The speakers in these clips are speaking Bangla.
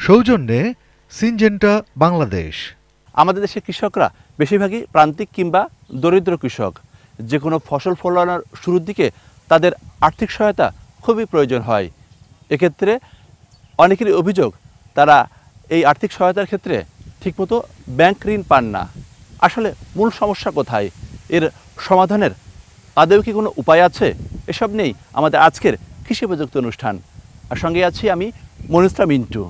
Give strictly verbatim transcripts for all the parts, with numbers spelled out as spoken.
সৌজন্যে সিনজেন্টা বাংলাদেশ। আমাদের দেশের কৃষকরা বেশিরভাগই প্রান্তিক কিংবা দরিদ্র কৃষক। যে কোনো ফসল ফলানোর শুরুর দিকে তাদের আর্থিক সহায়তা খুবই প্রয়োজন হয়। এক্ষেত্রে অনেকেরই অভিযোগ তারা এই আর্থিক সহায়তার ক্ষেত্রে ঠিকমতো ব্যাংক ঋণ পান না। আসলে মূল সমস্যা কোথায়? এর সমাধানের আদৌ কি কোনো উপায় আছে? এসব নিয়েই আমাদের আজকের কৃষি প্রযুক্তি অনুষ্ঠান। আর সঙ্গে আছি আমি মনুষ্টা মিন্টু।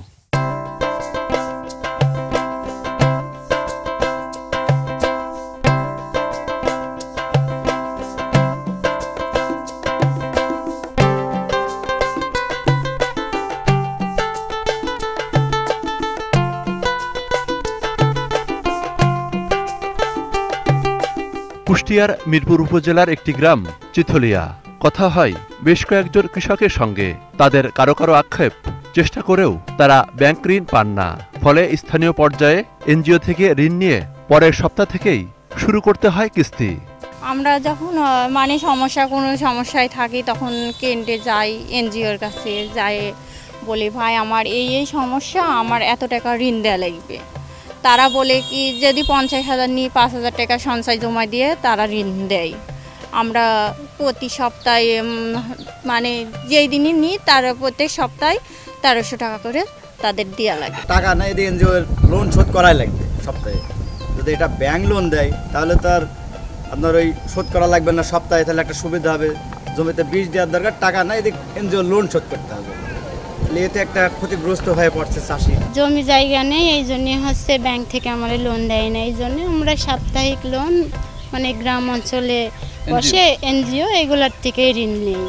কুষ্টিয়ার মিরপুর উপজেলার একটি গ্রাম চিথলিয়া। কথা হয় বেশ কয়েকজন কৃষকের সঙ্গে। তাদের কারো কারো আক্ষেপ, চেষ্টা করেও তারা ব্যাংক ঋণ পান না। ফলে স্থানীয় পর্যায়ে এনজিও থেকে ঋণ নিয়ে পরের সপ্তাহ থেকেই শুরু করতে হয় কিস্তি। আমরা যখন মানে সমস্যা কোনো সমস্যায় থাকি তখন কেন্দ্রে যাই, এনজিওর কাছে যাই, বলি ভাই আমার এই এই সমস্যা, আমার এত টাকা ঋণ দেওয়া লাগবে। তারা বলে কি যদি পঞ্চাশ হাজার নিই পাঁচ হাজার টাকা সঞ্চয় জমা দিয়ে তারা ঋণ দেয়। আমরা প্রতি সপ্তাহে মানে যেই দিনই নিই তার প্রত্যেক সপ্তাহে তেরোশো টাকা করে তাদের দেওয়া লাগে। টাকা না এদিকে এনজিওর লোন শোধ করাই লাগবে সপ্তাহে। যদি এটা ব্যাংক লোন দেয় তাহলে তার আপনার ওই শোধ করা লাগবে না সপ্তাহে, তাহলে একটা সুবিধা হবে। জমিতে বীজ দেওয়ার দরকার, টাকা না এদিকে এনজিওর লোন শোধ করতে হবে। এতে একটা ক্ষতিগ্রস্ত হয়ে পড়ছে চাষি। জমি জায়গা নেই, এই জন্য হচ্ছে ব্যাংক থেকে আমাদের লোন দেয় না। এই জন্য আমরা সাপ্তাহিক লোন মানে গ্রাম অঞ্চলে বসে এনজিও এগুলোর থেকে ঋণ নিই।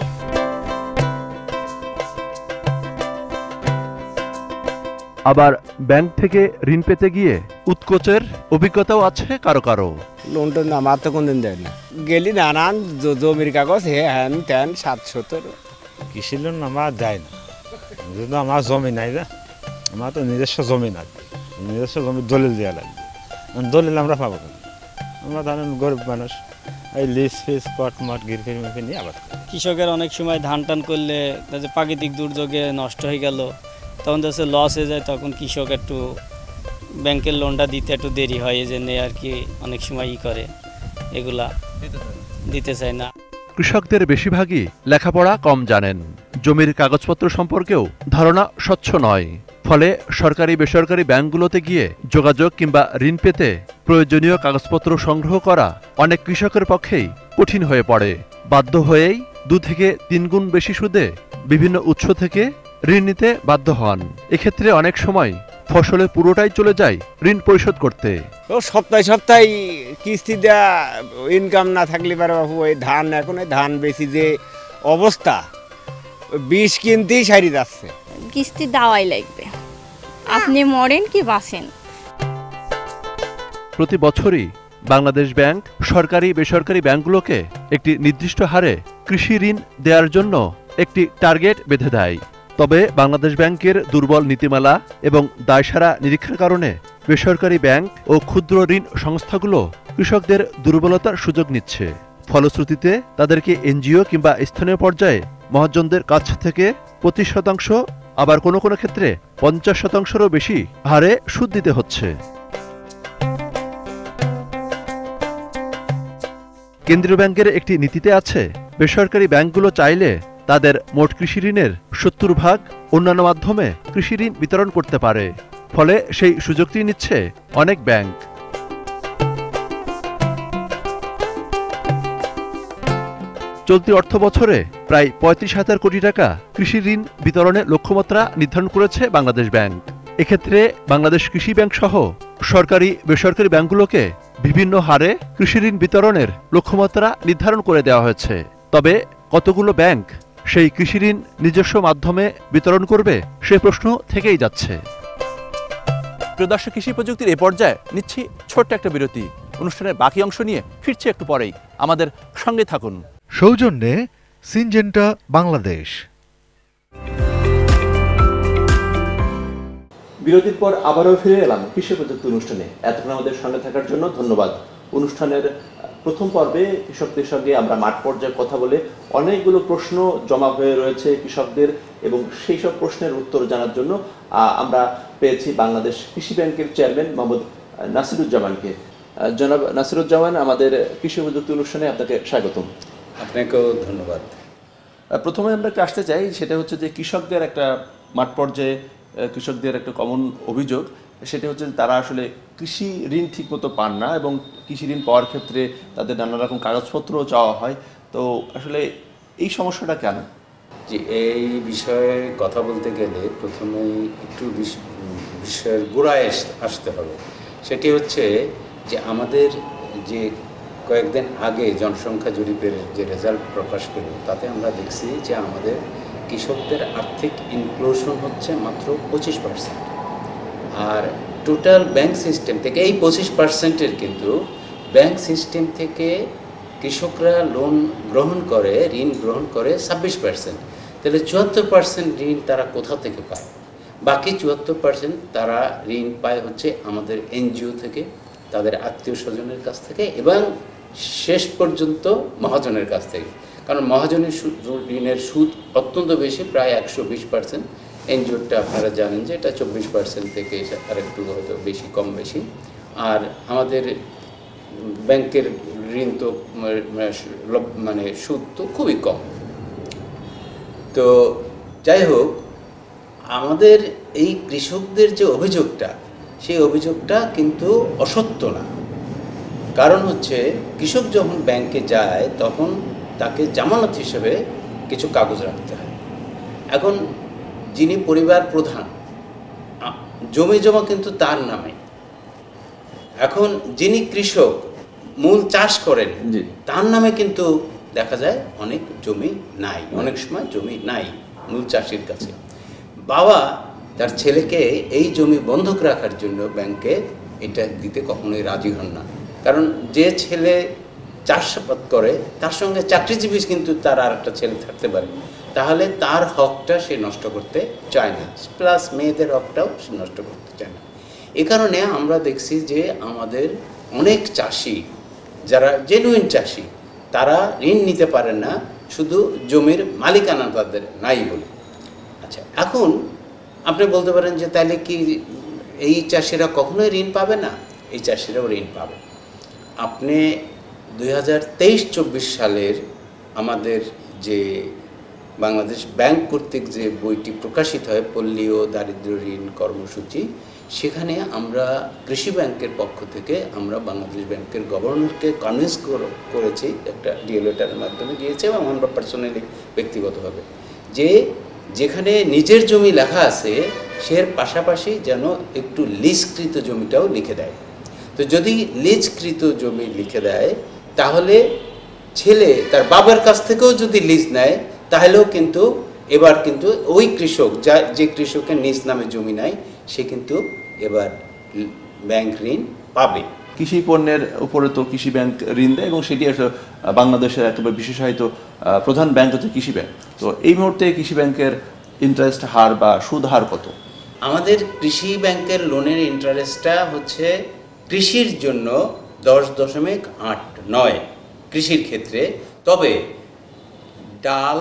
আবার ব্যাংক থেকে ঋণ পেতে গিয়ে উৎকোচের অভিজ্ঞতাও আছে কারো কারো। লোনটা আমার তো কোনদিন দেয় না, গেলি নানান জমির কাগজ হে হ্যান ত্যান সাতশোর। কৃষি লোন আমার দেয় না, যেহেতু আমার জমি নাই না, আমার তো নিজস্ব জমি নাই। নিজস্ব জমি দলিল দেওয়া লাগবে, দলিল আমরা পাবো না। আমরা ধরেন গরিব মানুষ, এই লিজ ফিজ কট মট গিরফির মিফি নিয়ে আবাদ করি। কৃষকের অনেক সময় ধান টান করলে প্রাকৃতিক দুর্যোগে নষ্ট হয়ে গেল, তখন যাচ্ছে লস হয়ে যায়, তখন কৃষক একটু ব্যাংকের লোনটা দিতে একটু দেরি হয়। এই জন্যে আর কি অনেক সময় ই করে, এগুলা দিতে চায় না। কৃষকদের বেশিরভাগই লেখাপড়া কম জানেন, জমির কাগজপত্র সম্পর্কেও ধারণা স্বচ্ছ নয়। ফলে সরকারি বেসরকারি ব্যাংকগুলোতে গিয়ে যোগাযোগ কিংবা ঋণ পেতে প্রয়োজনীয় কাগজপত্র সংগ্রহ করা অনেক কৃষকের পক্ষেই কঠিন হয়ে পড়ে। বাধ্য হয়েই দু থেকে তিন গুণ বেশি সুদে বিভিন্ন উৎস থেকে ঋণ নিতে বাধ্য হন। এক্ষেত্রে অনেক সময় ফসলের পুরোটাই চলে যায় ঋণ পরিশোধ করতে। ও সপ্তাহে সপ্তাহে কিস্তি দেওয়া ইনকাম না থাকলে পারে বাবু, ওই ধান এখন ওই ধান বেশি যে অবস্থা, বিষ কিনতেই সারি যাচ্ছে। কিস্তি দেওয়াই লাগবে, আপনি মরেন কি বাঁচেন। প্রতি বছরই বাংলাদেশ ব্যাংক সরকারি বেসরকারি ব্যাংকগুলোকে একটি নির্দিষ্ট হারে কৃষি ঋণ দেওয়ার জন্য একটি টার্গেট বেঁধে দেয়। তবে বাংলাদেশ ব্যাংকের দুর্বল নীতিমালা এবং দায়সারা নিরীক্ষার কারণে বেসরকারি ব্যাংক ও ক্ষুদ্র ঋণ সংস্থাগুলো কৃষকদের দুর্বলতার সুযোগ নিচ্ছে। ফলশ্রুতিতে তাদেরকে এনজিও কিংবা স্থানীয় পর্যায়ে মহাজনদের কাছ থেকে পঁচিশ শতাংশ, আবার কোনো কোনো ক্ষেত্রে পঞ্চাশ শতাংশেরও বেশি হারে সুদ দিতে হচ্ছে। কেন্দ্রীয় ব্যাংকের একটি নীতিতে আছে, বেসরকারি ব্যাংকগুলো চাইলে তাদের মোট কৃষি ঋণের সত্তর ভাগ অন্যান্য মাধ্যমে কৃষি ঋণ বিতরণ করতে পারে। ফলে সেই সুযোগটি নিচ্ছে অনেক ব্যাংক। চলতি অর্থ বছরে প্রায় পঁয়ত্রিশ হাজার কোটি টাকা কৃষি ঋণ বিতরণের লক্ষ্যমাত্রা নির্ধারণ করেছে বাংলাদেশ ব্যাংক। এক্ষেত্রে বাংলাদেশ কৃষি ব্যাংক সহ সরকারি বেসরকারি ব্যাংকগুলোকে বিভিন্ন হারে কৃষি ঋণ বিতরণের লক্ষ্যমাত্রা নির্ধারণ করে দেওয়া হয়েছে। তবে কতগুলো ব্যাংক সেই কৃষি ঋণ নিজস্ব মাধ্যমে বিতরণ করবে সে প্রশ্ন থেকেই যাচ্ছে। প্রিয় দর্শক, কৃষি প্রযুক্তির এ পর্যায়ে নিচ্ছি ছোট্ট একটা বিরতি। অনুষ্ঠানের বাকি অংশ নিয়ে ফিরছি একটু পরেই, আমাদের সঙ্গে থাকুন। সৌজন্যে সিনজেন্টা বাংলাদেশ। বিরতির পর আবারও ফিরে এলাম কৃষি প্রযুক্তি অনুষ্ঠানে। এতক্ষণ আমাদের সঙ্গে থাকার জন্য ধন্যবাদ। অনুষ্ঠানের প্রথম পর্বে কৃষকদের সঙ্গে আমরা মাঠ পর্যায়ে কথা বলে অনেকগুলো প্রশ্ন জমা হয়ে রয়েছে কৃষকদের, এবং সেই সব প্রশ্নের উত্তর জানার জন্য আমরা পেয়েছি বাংলাদেশ কৃষি ব্যাংকের চেয়ারম্যান মোহাম্মদ নাসিরুজ্জামানকে। জনাব নাসিরুজ্জামান, আমাদের কৃষি প্রযুক্তি অনুষ্ঠানে আপনাকে স্বাগতম। আপনাকেও ধন্যবাদ। প্রথমে আমরা একটা আসতে চাই, সেটা হচ্ছে যে কৃষকদের একটা মাঠ পর্যায়ে কৃষকদের একটা কমন অভিযোগ, সেটা হচ্ছে যে তারা আসলে কৃষি ঋণ ঠিকমতো পান না, এবং কৃষি ঋণ পাওয়ার ক্ষেত্রে তাদের নানা রকম কাগজপত্রও চাওয়া হয়। তো আসলে এই সমস্যাটা কেন? যে এই বিষয়ে কথা বলতে গেলে প্রথমেই একটু বিষয়ের গোড়ায় আসতে হবে। সেটি হচ্ছে যে আমাদের যে কয়েকদিন আগে জনসংখ্যা জরিপের যে রেজাল্ট প্রকাশ পেল, তাতে আমরা দেখছি যে আমাদের কৃষকদের আর্থিক ইনক্লুশন হচ্ছে মাত্র পঁচিশ পার্সেন্ট। আর টোটাল ব্যাংক সিস্টেম থেকে এই পঁচিশ পার্সেন্টের কিন্তু ব্যাংক সিস্টেম থেকে কৃষকরা লোন গ্রহণ করে, ঋণ গ্রহণ করে ছাব্বিশ পার্সেন্ট। তাহলে চুয়াত্তর পার্সেন্ট ঋণ তারা কোথা থেকে পায়? বাকি চুয়াত্তর পার্সেন্ট তারা ঋণ পায় হচ্ছে আমাদের এনজিও থেকে, তাদের আত্মীয় স্বজনের কাছ থেকে, এবং শেষ পর্যন্ত মহাজনের কাছ থেকে। কারণ মহাজনের সুদ, ঋণের সুদ অত্যন্ত বেশি, প্রায় একশো বিশ পার্সেন্ট। এনজিওটা আপনারা জানেন যে এটা চব্বিশ পার্সেন্ট থেকে আর একটু হয়তো বেশি, কম বেশি। আর আমাদের ব্যাংকের ঋণ তো মানে সুদ তো খুবই কম। তো যাই হোক, আমাদের এই কৃষকদের যে অভিযোগটা, সেই অভিযোগটা কিন্তু অসত্য না। কারণ হচ্ছে কৃষক যখন ব্যাংকে যায় তখন তাকে জামানত হিসেবে কিছু কাগজ রাখতে হয়। এখন যিনি পরিবার প্রধান, জমি জমা কিন্তু তার নামে। এখন যিনি কৃষক মূল চাষ করেন, তার নামে কিন্তু দেখা যায় অনেক জমি নাই, অনেক সময় জমি নাই মূল চাষির কাছে। বাবা তার ছেলেকে এই জমি বন্ধক রাখার জন্য ব্যাংকে এটা দিতে কখনোই রাজি হন না। কারণ যে ছেলে চাষাবাদ করে তার সঙ্গে চাকরিজীবী কিন্তু তার আর একটা ছেলে থাকতে পারে, তাহলে তার হকটা সে নষ্ট করতে চায় না, প্লাস মেয়েদের হকটাও সে নষ্ট করতে চায় না। এ কারণে আমরা দেখছি যে আমাদের অনেক চাষি যারা জেনুইন চাষি, তারা ঋণ নিতে পারে না, শুধু জমির মালিকানা তাদের নাই বলে। আচ্ছা, এখন আপনি বলতে পারেন যে তাহলে কি এই চাষিরা কখনোই ঋণ পাবে না? এই চাষিরাও ঋণ পাবে। আপনি দুই হাজার তেইশ চব্বিশ সালের আমাদের যে বাংলাদেশ ব্যাংক কর্তৃক যে বইটি প্রকাশিত হয়, পল্লী ও দারিদ্র্য ঋণ কর্মসূচি, সেখানে আমরা কৃষি ব্যাংকের পক্ষ থেকে আমরা বাংলাদেশ ব্যাংকের গভর্নরকে কনভিন্স করেছি, একটা ডিএ লেটারের মাধ্যমে গিয়েছে, এবং আমরা পার্সোনালি ব্যক্তিগতভাবে, যে যেখানে নিজের জমি লেখা আছে সের পাশাপাশি যেন একটু লিজকৃত জমিটাও লিখে দেয়। তো যদি লিজকৃত জমি লিখে দেয়, তাহলে ছেলে তার বাবার কাছ থেকেও যদি লিজ নেয়, তাহলেও কিন্তু এবার কিন্তু ওই কৃষক, যা যে কৃষকের নিজ নামে জমি নাই, সে কিন্তু এবার ব্যাংক ঋণ পাবে। কৃষি পণ্যের উপরে তো কৃষি ব্যাংক ঋণ দেয়, এবং সেটি আসলে বাংলাদেশের একেবারে বিশেষায়িত প্রধান ব্যাংক হচ্ছে কৃষি ব্যাংক। তো এই মুহূর্তে কৃষি ব্যাংকের ইন্টারেস্ট হার বা সুদ হার কত? আমাদের কৃষি ব্যাংকের লোনের ইন্টারেস্টটা হচ্ছে কৃষির জন্য দশ দশমিক আট নয় কৃষির ক্ষেত্রে। তবে ডাল,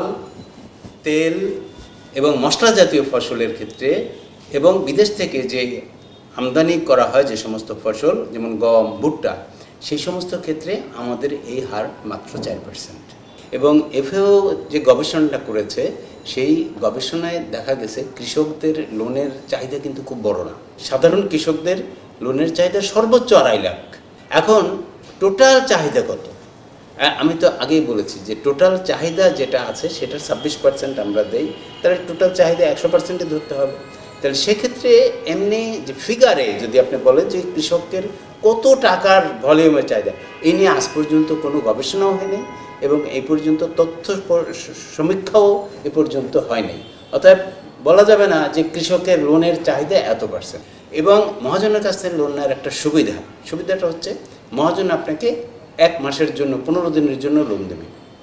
তেল এবং মশলা জাতীয় ফসলের ক্ষেত্রে, এবং বিদেশ থেকে যে আমদানি করা হয় যে সমস্ত ফসল, যেমন গম, ভুট্টা, সেই সমস্ত ক্ষেত্রে আমাদের এই হার মাত্র চার পার্সেন্ট। এবং এফএও যে গবেষণাটা করেছে, সেই গবেষণায় দেখা গেছে কৃষকদের লোনের চাহিদা কিন্তু খুব বড় না। সাধারণ কৃষকদের লোনের চাহিদা সর্বোচ্চ আড়াই লাখ। এখন টোটাল চাহিদা কত? আমি তো আগেই বলেছি যে টোটাল চাহিদা যেটা আছে সেটার ছাব্বিশ পার্সেন্ট আমরা দেই, তাহলে টোটাল চাহিদা একশো পার্সেন্টে ধরতে হবে। তাহলে সেক্ষেত্রে এমনি যে ফিগারে যদি আপনি বলেন যে কৃষকের কত টাকার ভলিউমের চাহিদা, এই নিয়ে আজ পর্যন্ত কোনো গবেষণাও হয়নি, এবং এই পর্যন্ত তথ্য সমীক্ষাও এ পর্যন্ত হয়নি। অতএব বলা যাবে না যে কৃষকের লোনের চাহিদা এত পার্সেন্ট। এবং মহাজনের কাছ থেকে লোন নেওয়ার একটা সুবিধা, সুবিধাটা হচ্ছে মহাজন আপনাকে এক মাসের জন্য, পনেরো দিনের জন্য লোন দেবে।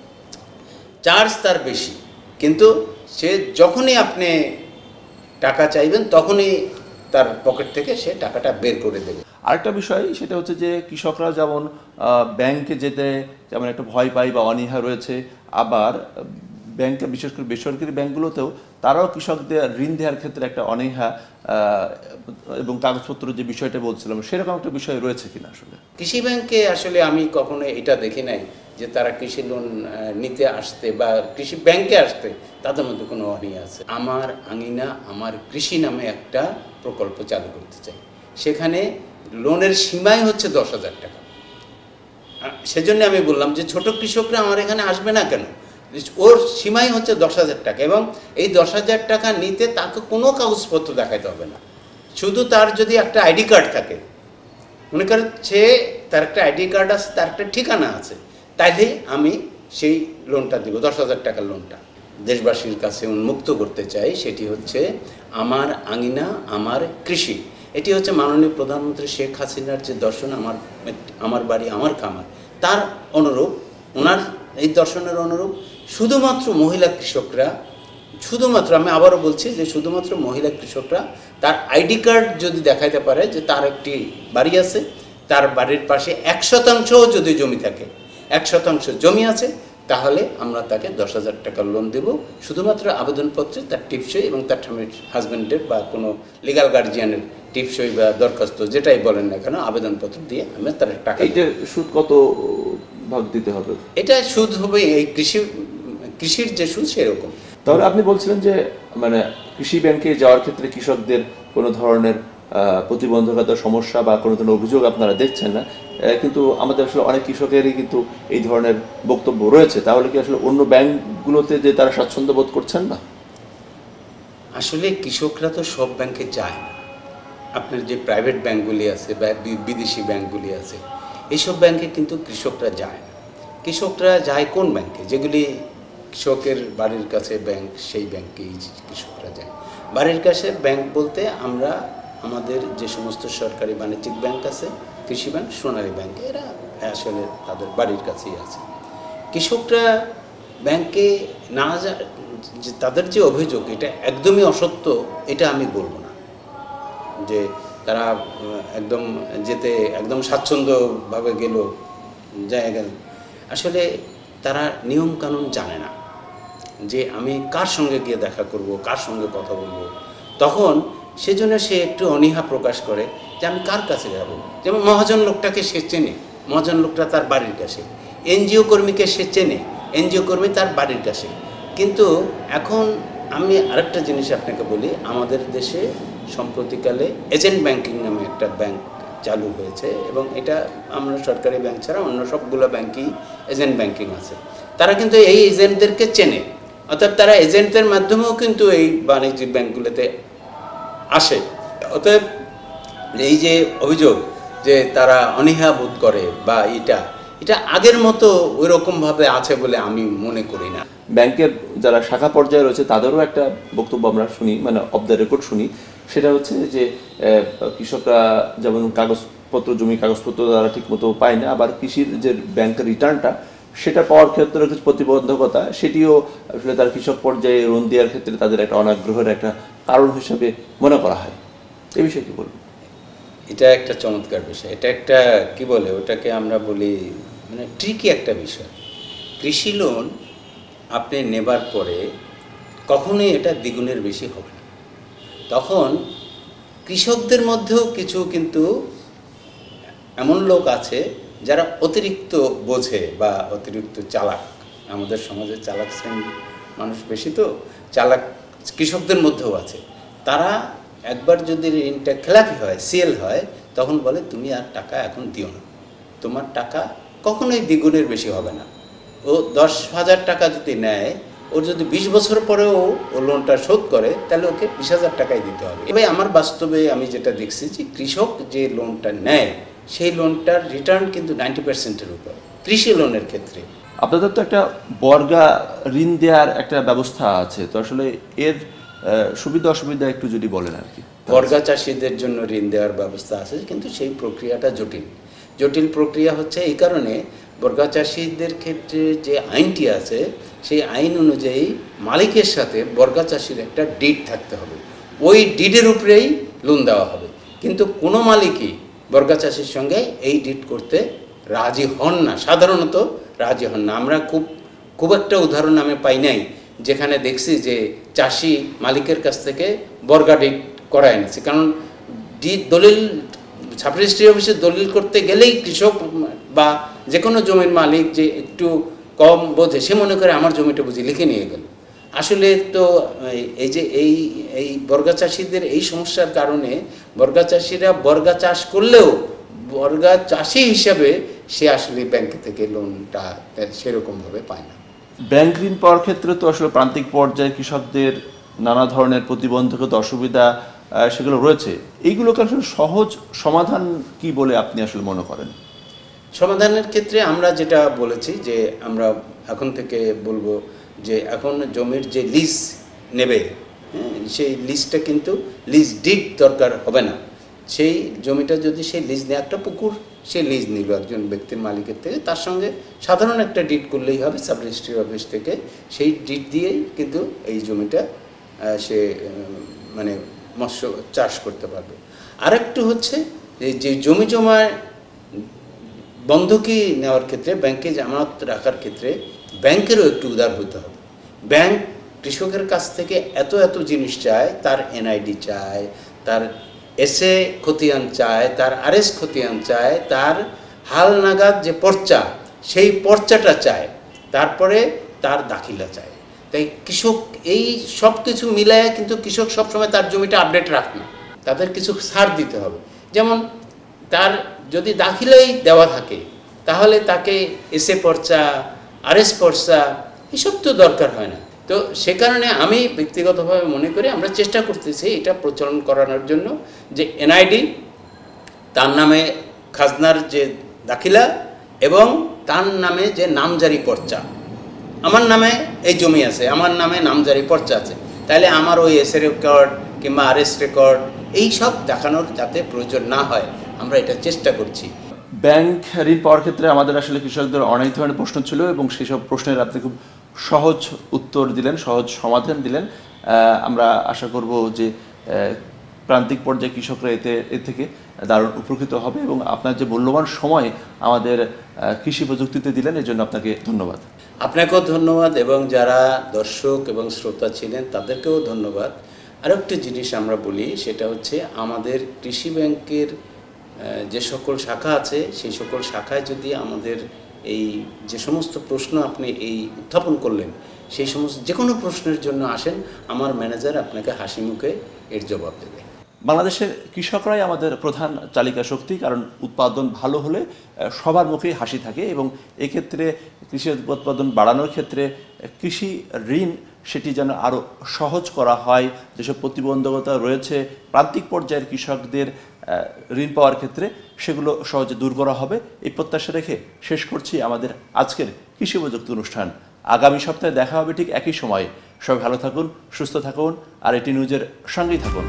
চার্জ তার বেশি, কিন্তু সে যখনই আপনি টাকা চাইবেন তখনই তার পকেট থেকে সে টাকাটা বের করে দেবে। আরেকটা বিষয় সেটা হচ্ছে যে কৃষকরা যেমন ব্যাংকে যেতে যেমন একটা ভয় পায় বা অনীহা রয়েছে, আবার ব্যাংকে বিশেষ করে বেসরকারি ব্যাংকগুলোতেও তারাও কৃষকদের ঋণ দেওয়ার ক্ষেত্রে একটা অনীহা এবং কাগজপত্র যে বিষয়টা বলছিলাম সেরকম একটা বিষয় রয়েছে কিনা আসলে? কৃষি ব্যাংকে আসলে আমি কখনো এটা দেখি নাই যে তারা কৃষি লোন নিতে আসতে বা কৃষি ব্যাংকে আসতে তাদের মধ্যে কোনো অনীহা আছে। আমার আঙিনা আমার কৃষি নামে একটা প্রকল্প চালু করতে চাই, সেখানে লোনের সীমাই হচ্ছে দশ হাজার টাকা। সেজন্য আমি বললাম যে ছোট কৃষকরা আমার এখানে আসবে না কেন, ওর সীমাই হচ্ছে দশ হাজার টাকা, এবং এই দশ হাজার টাকা নিতে তাকে কোনো কাগজপত্র দেখাতে হবে না, শুধু তার যদি একটা আইডি কার্ড থাকে, মনে করেন সে তার একটা আইডি কার্ড আছে, তার একটা ঠিকানা আছে, তাইলে আমি সেই লোনটা দিব, দশ হাজার টাকার লোনটা। দেশবাসীর কাছে উন্মুক্ত করতে চাই, সেটি হচ্ছে আমার আঙিনা আমার কৃষি। এটি হচ্ছে মাননীয় প্রধানমন্ত্রী শেখ হাসিনার যে দর্শন, আমার আমার বাড়ি আমার খামার, তার অনুরূপ, ওনার এই দর্শনের অনুরূপ শুধুমাত্র মহিলা কৃষকরা, শুধুমাত্র আমি আবারও বলছি যে শুধুমাত্র মহিলা কৃষকরা তার আইডি কার্ড যদি দেখাইতে পারে যে তার একটি বাড়ি আছে, তার বাড়ির পাশে এক শতাংশও যদি জমি থাকে, এক শতাংশ জমি আছে, তাহলে আমরা তাকে দশ হাজার টাকার লোন দেব, শুধুমাত্র আবেদনপত্রে তার টিপসই এবং তার স্বামীর হাজব্যান্ডের বা কোনো লিগাল গার্জিয়ানের টিপসই বা দরখাস্ত যেটাই বলেন না কেন, আবেদনপত্র দিয়ে আমরা তার টাকা। এটা সুদ কত ভাগ দিতে হবে? এটা সুদ হবে এই কৃষি কৃষির যে সুদ সেরকম। তাহলে আপনি বলছিলেন যে মানে কৃষি ব্যাংকে যাওয়ার ক্ষেত্রে কৃষকদের কোনো ধরনের প্রতিবন্ধকতার সমস্যা বা কোনো ধরনের অভিযোগ আপনারা দেখছেন না, কিন্তু আমাদের আসলে অনেক কৃষকেরই কিন্তু এই ধরনের বক্তব্য রয়েছে। তাহলে কি আসলে অন্য ব্যাংকগুলোতে যে তারা স্বাচ্ছন্দ্য বোধ করছেন না? আসলে কৃষকরা তো সব ব্যাংকে যায় না। আপনার যে প্রাইভেট ব্যাংকগুলি আছে বা বিদেশি ব্যাংকগুলি আছে, এইসব ব্যাংকে কিন্তু কৃষকরা যায় না। কৃষকরা যায় কোন ব্যাংকে? যেগুলি কৃষকের বাড়ির কাছে ব্যাংক, সেই ব্যাংকেই কৃষকরা যায়। বাড়ির কাছে ব্যাংক বলতে আমরা আমাদের যে সমস্ত সরকারি বাণিজ্যিক ব্যাংক আছে, কৃষি ব্যাংক, সোনালী ব্যাংক, এরা আসলে তাদের বাড়ির কাছেই আছে। কৃষকরা ব্যাংকে না যা, তাদের যে অভিযোগ এটা একদমই অসত্য, এটা আমি বলবো না যে তারা একদম যেতে একদম স্বাচ্ছন্দ্যভাবে গেল যায় গেল। আসলে তারা নিয়ম কানুন জানে না যে আমি কার সঙ্গে গিয়ে দেখা করব, কার সঙ্গে কথা বলবো। তখন সেজন্য সে একটু অনীহা প্রকাশ করে যে আমি কার কাছে যাব। যেমন মহাজন লোকটাকে সে চেনে, মহাজন লোকটা তার বাড়ির কাছে। এনজিও কর্মীকে সে চেনে, এনজিও কর্মী তার বাড়ির কাছে। কিন্তু এখন আমি আরেকটা জিনিস আপনাকে বলি, আমাদের দেশে সম্প্রতিকালে এজেন্ট ব্যাংকিং নামে একটা ব্যাংক চালু হয়েছে, এবং এটা আমরা সরকারি ব্যাংক ছাড়া অন্য সবগুলো ব্যাংকই এজেন্ট ব্যাংকিং আছে। তারা কিন্তু এই এজেন্টদেরকে চেনে, অর্থাৎ তারা এজেন্টদের মাধ্যমেও কিন্তু এই বাণিজ্যিক ব্যাংকগুলোতে আসে। অতএব এই যে অভিযোগ যে তারা অনীহা বোধ করে বা এটা এটা আগের মতো ওই রকমভাবে আছে বলে আমি মনে করি না। ব্যাংকের যারা শাখা পর্যায়ে রয়েছে তাদেরও একটা বক্তব্য আমরা শুনি, মানে অফ দ্য রেকর্ড শুনি, সেটা হচ্ছে যে কৃষকরা যেমন কাগজপত্র, জমি কাগজপত্র তারা ঠিক মতো পায় না, আবার কৃষির যে ব্যাংকের রিটার্নটা সেটা পাওয়ার ক্ষেত্রে কিছু প্রতিবন্ধকতা, সেটিও আসলে তার কৃষক পর্যায়ে লোন দেওয়ার ক্ষেত্রে তাদের একটা অনাগ্রহের একটা কারণ হিসেবে মনে করা হয়। এই বিষয়ে কি বলবো? এটা একটা চমৎকার বিষয়, এটা একটা কি বলে ওটাকে আমরা বলি মানে ট্রিকি একটা বিষয়। কৃষি লোন আপনি নেবার পরে কখনোই এটা দ্বিগুণের বেশি হবে না। তখন কৃষকদের মধ্যেও কিছু কিন্তু এমন লোক আছে যারা অতিরিক্ত বোঝে বা অতিরিক্ত চালাক। আমাদের সমাজে চালাক শ্রেণীর মানুষ বেশি, তো চালাক কৃষকদের মধ্যেও আছে। তারা একবার যদি ঋণটা খেলাপি হয়, সিএল হয়, তখন বলে তুমি আর টাকা এখন দিও না, তোমার টাকা কখনোই দ্বিগুণের বেশি হবে না। ও দশ হাজার টাকা যদি নেয়, ওর যদি বিশ বছর পরেও ও লোনটা শোধ করে, তাহলে ওকে বিশ হাজার টাকাই দিতে হবে। এবার আমার বাস্তবে আমি যেটা দেখছি যে কৃষক যে লোনটা নেয় সেই লোনটার রিটার্ন কিন্তু নাইনটি পার্সেন্টের উপর কৃষি লোনের ক্ষেত্রে। আপনাদের তো একটা বর্গা ঋণ দেওয়ার একটা ব্যবস্থা আছে, তো আসলে এর সুবিধা অসুবিধা একটু যদি বলেন আর কি। বর্গা চাষিদের জন্য ঋণ দেওয়ার ব্যবস্থা আছে, কিন্তু সেই প্রক্রিয়াটা জটিল। জটিল প্রক্রিয়া হচ্ছে এই কারণে, বর্গা চাষিদের ক্ষেত্রে যে আইনটি আছে সেই আইন অনুযায়ী মালিকের সাথে বর্গা চাষির একটা ডিড থাকতে হবে। ওই ডিডের উপরেই লোন দেওয়া হবে। কিন্তু কোনো মালিকই বর্গা চাষির সঙ্গে এই ডিড করতে রাজি হন না, সাধারণত রাজি হন না। আমরা খুব খুব একটা উদাহরণ আমি পাই নাই যেখানে দেখছি যে চাষি মালিকের কাছ থেকে বর্গা ডিড করায় এনেছে। কারণ ডিড দলিল সাব রেজিস্ট্রি অফিসে দলিল করতে গেলেই কৃষক বা যে কোনো জমির মালিক যে একটু কম বোঝে, সে মনে করে আমার জমিটা বুঝি লিখে নিয়ে গেল। আসলে তো এই যে এই এই বর্গা চাষিদের এই সমস্যার কারণে বর্গা চাষিরা বর্গা চাষ করলেও বর্গা চাষি হিসাবে সে আসলে ব্যাংক থেকে লোনটা সেরকমভাবে পায় না। ব্যাংক ঋণ পাওয়ার ক্ষেত্রে তো আসলে প্রান্তিক পর্যায়ে কৃষকদের নানা ধরনের প্রতিবন্ধকতা, অসুবিধা সেগুলো রয়েছে। এইগুলোকে আসলে সহজ সমাধান কি বলে আপনি আসলে মনে করেন? সমাধানের ক্ষেত্রে আমরা যেটা বলেছি যে আমরা এখন থেকে বলবো যে এখন জমির যে লিজ নেবে, হ্যাঁ, সেই লিজটা কিন্তু লিজ ডিড দরকার হবে না। সেই জমিটা যদি সেই লিজ নেয়, একটা পুকুর সে লিজ নিল একজন ব্যক্তির মালিকের থেকে, তার সঙ্গে সাধারণ একটা ডিড করলেই হবে সাব রেজিস্ট্রি অফিস থেকে। সেই ডিড দিয়েই কিন্তু এই জমিটা সে মানে মৎস্য চাষ করতে পারবে। আরেকটু হচ্ছে যে জমি জমা বন্ধকি নেওয়ার ক্ষেত্রে, ব্যাংকে জামানত রাখার ক্ষেত্রে ব্যাংকেরও একটু উদার হতে হবে। ব্যাংক কৃষকের কাছ থেকে এত এত জিনিস চায়, তার এনআইডি চায়, তার এসএ খতিয়ান চায়, তার আরএস খতিয়ান চায়, তার হাল নাগাদ যে পর্চা সেই পর্চাটা চায়, তারপরে তার দাখিলা চায়। তাই কৃষক এই সব কিছু মিলায় কিন্তু কৃষক সবসময় তার জমিটা আপডেট রাখে না, তাদের কিছু ছাড় দিতে হবে। যেমন তার যদি দাখিলাই দেওয়া থাকে তাহলে তাকে এসএ পর্চা, আরএস পর্চা এসব তো দরকার হয় না। তো সে কারণে আমি ব্যক্তিগতভাবে মনে করি আমরা চেষ্টা করতেছি এটা প্রচলন করানোর জন্য যে এনআইডি, তার নামে খাজনার যে দাখিলা এবং তার নামে যে নামজারি পর্চা। আমার নামে এই জমি আছে, আমার নামে নামজারি পর্চা আছে, তাহলে আমার ওই এসএ রেকর্ড কিংবা আরএস রেকর্ড এই সব দেখানোর যাতে প্রয়োজন না হয় আমরা এটা চেষ্টা করছি। ব্যাংক ঋণ পাওয়ার ক্ষেত্রে আমাদের আসলে কৃষকদের অনেক ধরনের প্রশ্ন ছিল এবং সেই সব প্রশ্নের আপনি খুব সহজ উত্তর দিলেন, সহজ সমাধান দিলেন। আমরা আশা করব যে প্রান্তিক পর্যায়ে কৃষকরা এতে এ থেকে দারুণ উপকৃত হবে এবং আপনার যে মূল্যবান সময় আমাদের কৃষি প্রযুক্তিতে দিলেন এর জন্য আপনাকে ধন্যবাদ। আপনাকেও ধন্যবাদ এবং যারা দর্শক এবং শ্রোতা ছিলেন তাদেরকেও ধন্যবাদ। আরেকটি জিনিস আমরা বলি, সেটা হচ্ছে আমাদের কৃষি ব্যাংকের যে সকল শাখা আছে সেই সকল শাখায় যদি আমাদের এই যে সমস্ত প্রশ্ন আপনি এই উত্থাপন করলেন সেই সমস্ত যে কোনো প্রশ্নের জন্য আসেন, আমার ম্যানেজার আপনাকে হাসি মুখে এর জবাব দেবে। বাংলাদেশের কৃষকরাই আমাদের প্রধান চালিকা শক্তি, কারণ উৎপাদন ভালো হলে সবার মুখেই হাসি থাকে এবং এক্ষেত্রে কৃষি উৎপাদন বাড়ানোর ক্ষেত্রে কৃষি ঋণ সেটি যেন আরও সহজ করা হয়, যেসব প্রতিবন্ধকতা রয়েছে প্রান্তিক পর্যায়ের কৃষকদের ঋণ পাওয়ার ক্ষেত্রে সেগুলো সহজে দূর করা হবে এই প্রত্যাশা রেখে শেষ করছি আমাদের আজকের কৃষি প্রযুক্তি অনুষ্ঠান। আগামী সপ্তাহে দেখা হবে ঠিক একই সময়ে। সবাই ভালো থাকুন, সুস্থ থাকুন আর এটি নিউজের সঙ্গেই থাকুন।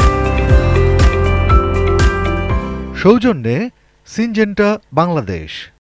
সৌজন্যে সিনজেন্টা বাংলাদেশ।